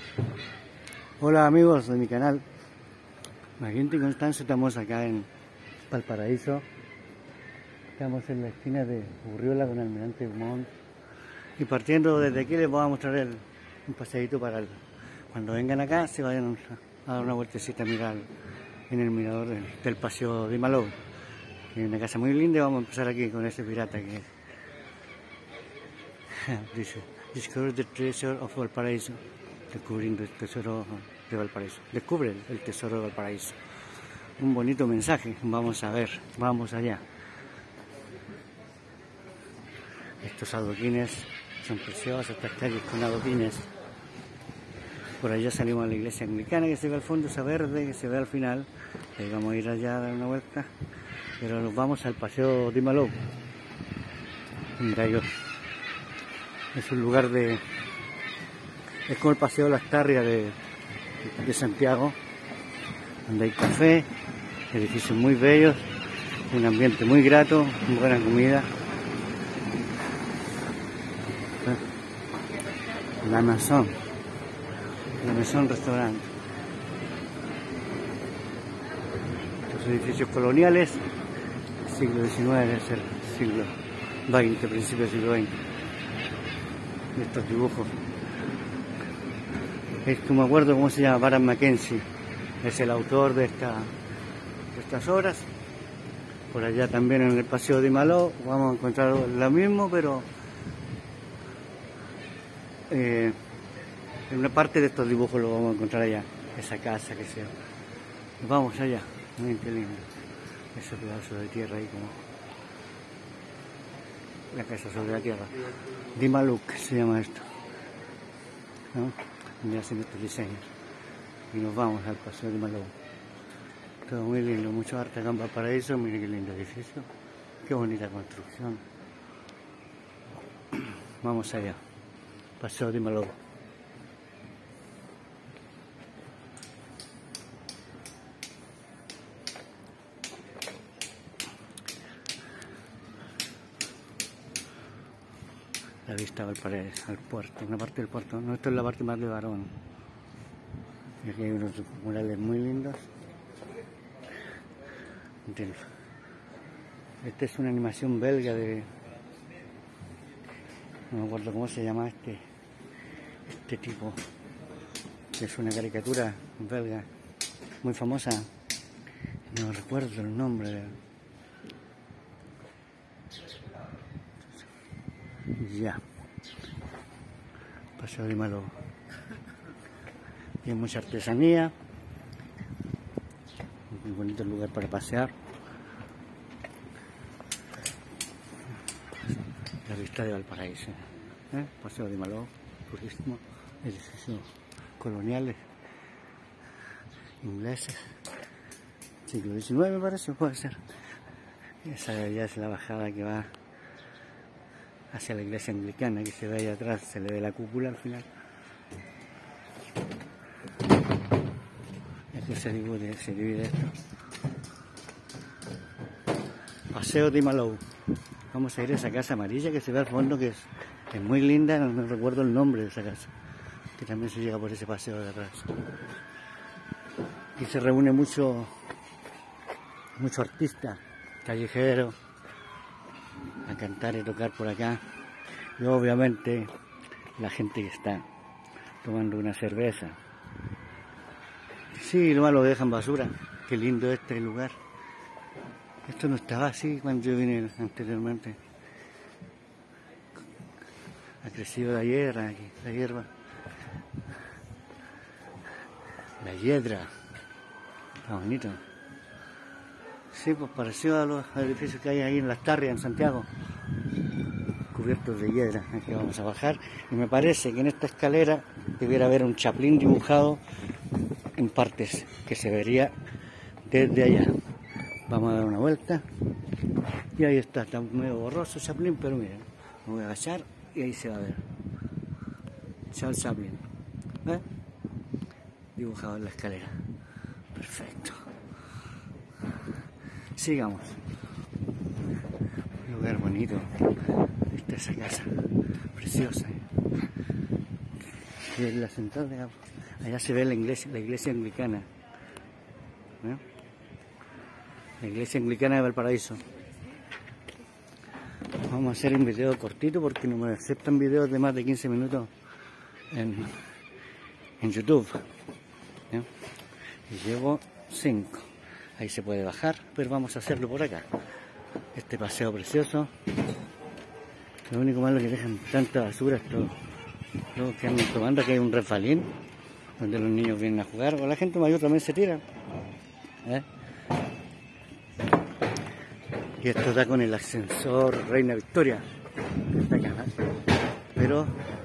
Hola amigos de mi canal, Magenta y Constanza. Estamos acá en Valparaíso. Estamos en la esquina de Urriola con Almirante Dumont. Y partiendo desde aquí les voy a mostrar un paseadito para cuando vengan acá se vayan a dar una vueltecita a mirar en el mirador del Paseo de Malou. Es una casa muy linda y vamos a empezar aquí con ese pirata que dice Discover the Treasure of Valparaíso. Descubriendo el tesoro de Valparaíso. Descubre el tesoro de Valparaíso. Un bonito mensaje. Vamos a ver, vamos allá. Estos adoquines son preciosos, estas calles con adoquines. Por allá salimos a la iglesia anglicana que se ve al fondo, esa verde que se ve al final. Ahí vamos a ir allá a dar una vuelta. Pero nos vamos al Paseo de Malou. Mira, es un lugar es como el Paseo de las Tarrias de Santiago, donde hay café, edificios muy bellos, un ambiente muy grato, buena comida. La Maison Restaurante. Estos edificios coloniales, siglo XIX, debe ser siglo XX, principio del siglo XX. Y estos dibujos. Es que me acuerdo cómo se llama, Baran Mackenzie, es el autor de estas obras. Por allá también en el Paseo de Malou vamos a encontrar lo mismo, pero en una parte de estos dibujos lo vamos a encontrar allá, esa casa que sea. Vamos allá, miren qué lindo, ese pedazo de tierra ahí como la casa sobre la tierra. Di Malou se llama esto, ¿no? Donde hacen estos diseños. Y nos vamos al Paseo de Malou. Todo muy lindo, mucho arte acá en Valparaíso. Miren qué lindo edificio, qué bonita construcción. Vamos allá, Paseo de Malou. La vista al puerto, una parte del puerto. No, esto es la parte más de Barón. Y aquí hay unos murales muy lindos. Esta es una animación belga no me acuerdo cómo se llama este tipo. Es una caricatura belga muy famosa. No recuerdo el nombre. Ya, Paseo de Malou. Hay mucha artesanía, un bonito lugar para pasear. La vista de Valparaíso, Paseo de Malou, turismo, edificios coloniales, ingleses, siglo XIX me parece, puede ser. Esa ya es la bajada que va hacia la iglesia anglicana, que se ve ahí atrás, se le ve la cúpula al final. Aquí se divide esto. Paseo de Malou. Vamos a ir a esa casa amarilla que se ve al fondo, que es muy linda, no recuerdo el nombre de esa casa, que también se llega por ese paseo de atrás. Y se reúne mucho artista callejero a cantar y tocar por acá, y obviamente la gente que está tomando una cerveza. Sí, nomás lo dejan basura. Qué lindo este lugar. Esto no estaba así cuando yo vine anteriormente. Ha crecido la hierba aquí, la hierba. La hiedra. Está bonito. Sí, pues parecido a los edificios que hay ahí en Las Tarrias, en Santiago, cubiertos de hiedra. Aquí vamos a bajar y me parece que en esta escalera debiera haber un chaplín dibujado en partes, que se vería desde allá. Vamos a dar una vuelta y ahí está medio borroso el chaplín, pero miren, me voy a agachar y ahí se va a ver Charles Chaplin, dibujado en la escalera. Perfecto. Sigamos. Un lugar bonito. Esta es esa casa preciosa. Y es la central de Allá se ve la iglesia anglicana. ¿Eh? La iglesia anglicana de Valparaíso. Vamos a hacer un video cortito porque no me aceptan videos de más de 15 minutos en YouTube. ¿Eh? Y llevo 5. Ahí se puede bajar, pero vamos a hacerlo por acá. Este paseo precioso. Lo único malo es que dejan tanta basura, todo que andan tomando, que hay un resbalín donde los niños vienen a jugar, o la gente mayor también se tira. ¿Eh? Y esto está con el ascensor Reina Victoria, que está acá, pero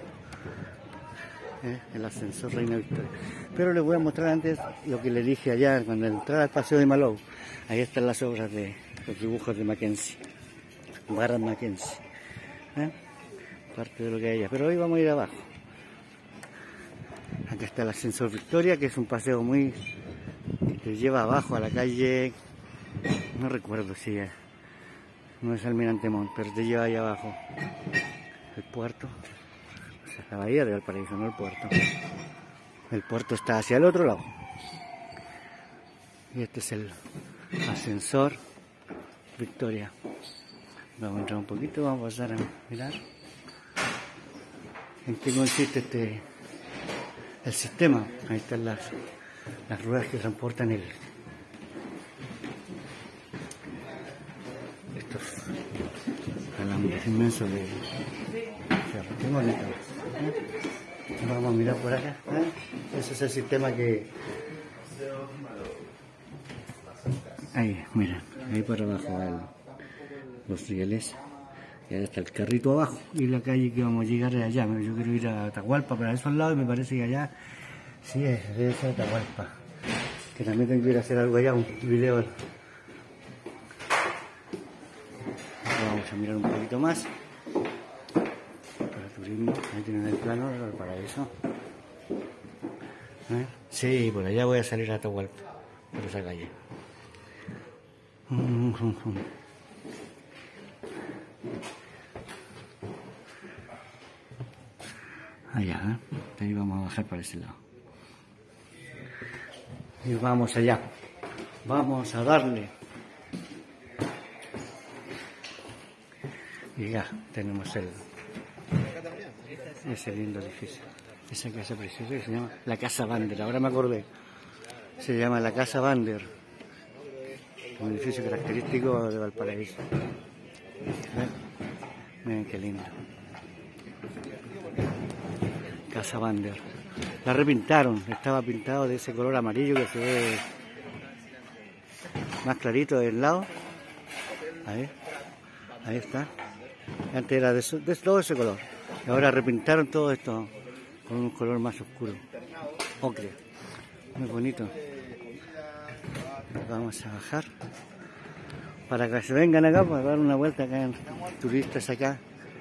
el ascensor Reina Victoria. Pero les voy a mostrar antes lo que les dije allá cuando entraba al paseo de Malou. Ahí están las obras de los dibujos de Mackenzie, Barras Mackenzie. Parte de lo que hay allá, pero hoy vamos a ir abajo. Acá está el ascensor Victoria, que es un paseo muy que te lleva abajo a la calle, no recuerdo si es, no es Almirante Montt, pero te lleva ahí abajo el puerto, o sea, la bahía de Valparaíso, no el puerto. El puerto está hacia el otro lado. Y este es el ascensor Victoria. Vamos a entrar un poquito, vamos a pasar a mirar en qué consiste el sistema. Ahí están las ruedas que transportan estos alambres inmensos de ferro. Qué bonito. Vamos a mirar por acá. Ese es el sistema que... Ahí, miren, ahí para abajo los rieles. Y ahí está el carrito abajo. Y la calle que vamos a llegar es allá. Yo quiero ir a Atahualpa, para eso al lado, y me parece que allá sí debe ser Atahualpa. Que también tengo que ir a hacer algo allá, un video. Vamos a mirar un poquito más. Para turismo, ahí tienen el plano del Valparaíso. Sí, por allá voy a salir a Atahualpa, por esa calle. Allá, ahí vamos a bajar para ese lado. Y vamos allá. Vamos a darle. Y ya tenemos ese lindo edificio. Esa casa preciosa que se llama la Casa Bander. Ahora me acordé. Se llama la Casa Bander. Un edificio característico de Valparaíso. Miren qué lindo. Casa Bander. La repintaron, estaba pintado de ese color amarillo que se ve más clarito del lado. Ahí está. Antes era de todo ese color. Y ahora repintaron todo esto con un color más oscuro. Ocre. Muy bonito. Vamos a bajar para que se vengan acá para dar una vuelta acá, turistas acá.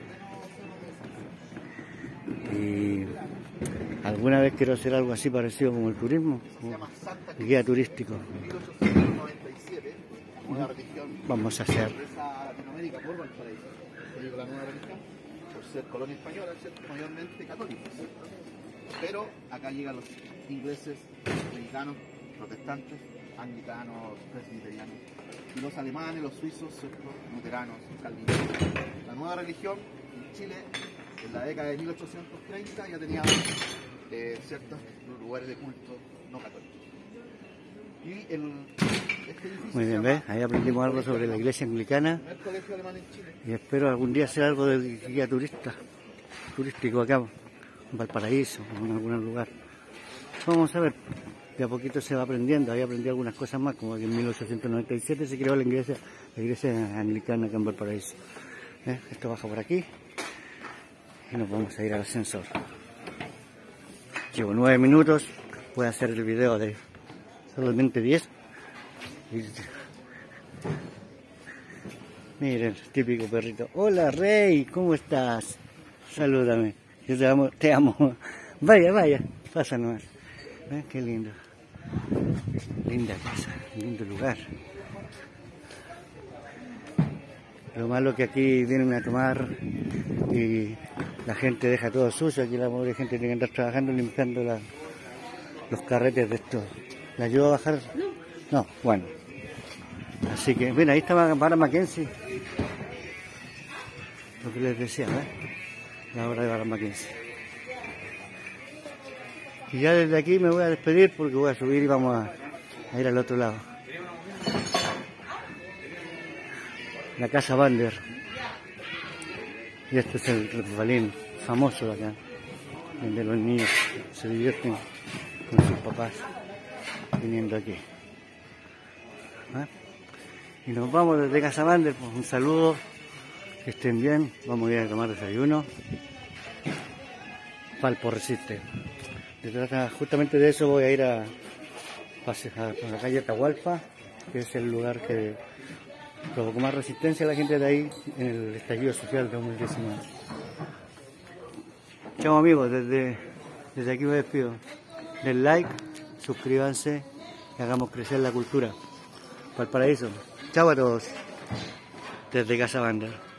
Y alguna vez quiero hacer algo así parecido como el turismo, como el guía turístico. Vamos a hacer. Por ser colonia española, ser mayormente católicos, pero acá llegan los ingleses, mexicanos, protestantes, anglicanos, presbiterianos, y los alemanes, los suizos, luteranos, calvinistas. La nueva religión en Chile, en la década de 1830, ya tenía ciertos lugares de culto no católicos. Y este muy bien, ¿ves? Ahí aprendimos algo sobre la iglesia anglicana. Y espero algún día hacer algo de guía turístico acá en Valparaíso o en algún lugar. Vamos a ver, de a poquito se va aprendiendo. Ahí aprendí algunas cosas más, como que en 1897 se creó la iglesia anglicana acá en Valparaíso. Esto baja por aquí y nos vamos a ir al ascensor. Llevo 9 minutos, voy a hacer el video de solamente 10. Miren, típico perrito. Hola Rey, ¿cómo estás? Salúdame. Yo te amo. Vaya, pasa nomás. Qué lindo. Linda casa, lindo lugar. Lo malo que aquí vienen a tomar y la gente deja todo sucio. Aquí la pobre gente tiene que andar trabajando limpiando los carretes de estos. ¿Le ayudo a bajar? No, bueno. Así que, mira, ahí está Barra Mackenzie. Lo que les decía, la obra de Barra Mackenzie. Y ya desde aquí me voy a despedir porque voy a subir y vamos a ir al otro lado. La Casa Bander. Y este es el resbalín famoso de acá, donde los niños se divierten con sus papás viniendo aquí. Y nos vamos desde Casa Bander, pues un saludo, que estén bien, vamos a ir a tomar desayuno. Valpo resiste. Justamente de eso voy a ir a la calle Atahualpa, que es el lugar que provocó más resistencia a la gente de ahí en el estallido social de 2019. Chao amigos, desde aquí me despido. Den like, suscríbanse y hagamos crecer la cultura. Valparaíso. Chao a todos, desde Casa Bander.